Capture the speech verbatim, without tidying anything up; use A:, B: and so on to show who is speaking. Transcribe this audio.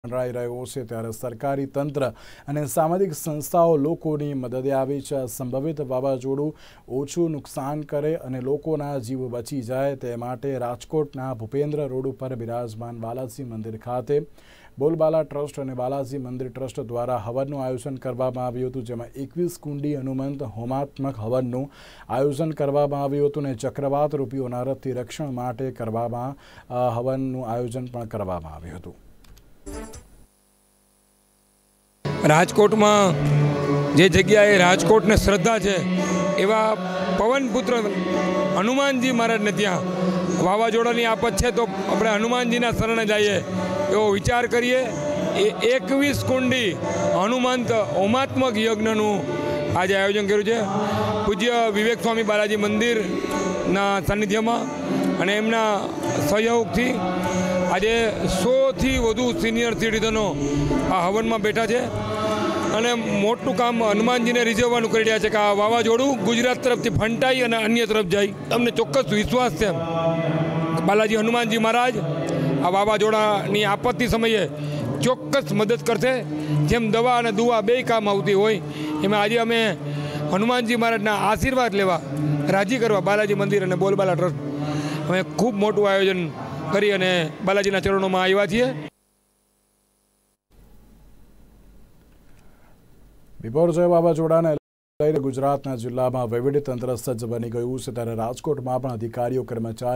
A: મંડરાઈ રહ્યો છે ત્યારે સરકારી તંત્ર અને સામાજિક સંસ્થાઓ લોકોની મદદે આવી છે। સંભવિત વાવાઝોડું ઓછું નુકસાન કરે અને લોકોના જીવ બચી જાય તે માટે રાજકોટના ભૂપેન્દ્ર રોડ ઉપર બિરાજમાન બાલાજી મંદિર ખાતે બોલબાલા ટ્રસ્ટ અને બાલાજી મંદિર ટ્રસ્ટ દ્વારા હવનનું આયોજન કરવામાં આવ્યું હતું, જેમાં એકવીસ કુંડી હનુમંત હોમાત્મક હવનનું આયોજન કરવામાં આવ્યું હતું અને ચક્રવાત રૂપી હોનારતથી રક્ષણ માટે કરવામાં હવનનું આયોજન પણ કરવામાં આવ્યું હતું।
B: राजकोट में जे जगह राजकोट ने श्रद्धा है एवं पवनपुत्र हनुमानजी महाराज ने त्या वावाजोड़ा आपत है तो अपने हनुमानजी शरण जाइए एवं विचार करिए। एकवीस कुंडी हनुमंत होमात्मक यज्ञ आज आयोजन कर्યું पूज्य विवेक स्वामी बालाजी मंदिर सानिध्य में एमना सहयोग थी आज सौ थी वधु सीनियर सिटीजनों आ हवन में बैठा है અને મોટું કામ હનુમાનજીને રીઝવવાનું કરી રહ્યા છે કે આ વાવાઝોડું ગુજરાત તરફથી ફંટાઈ અને અન્ય તરફ જાય। તમને ચોક્કસ વિશ્વાસ છે બાલાજી હનુમાનજી મહારાજ આ વાવાઝોડાની આપત્તિ સમયે ચોક્કસ મદદ કરશે। જેમ દવા અને દુવા બે કામ આવતી હોય એમાં આજે અમે હનુમાનજી મહારાજના આશીર્વાદ લેવા રાજી કરવા બાલાજી મંદિર અને બોલબાલા ટ્રસ્ટ અમે ખૂબ મોટું આયોજન કરી અને બાલાજીના ચરણોમાં આવ્યા છીએ।
A: વિપર્યય વાવાઝોડાને લઈને ગુજરાતના જિલ્લામાં વહીવટી તંત્ર સજ્જ બની ગયું છે ત્યારે રાજકોટમાં પણ અધિકારીઓ કર્મચારીઓ